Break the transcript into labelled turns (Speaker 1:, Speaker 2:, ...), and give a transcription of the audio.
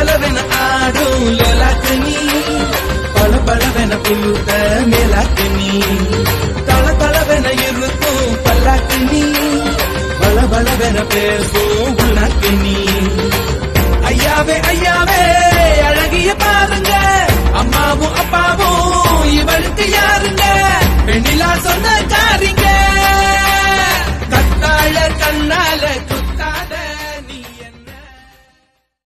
Speaker 1: கலகலவென ஆடும் லோலாக்கு நீ பளபளவென புழுத்த மேலாக்கு நீ தளதளவென இருக்கும் பல்லாக்கு நீ பளபளவென பேசும் உள்ளாக்கு நீ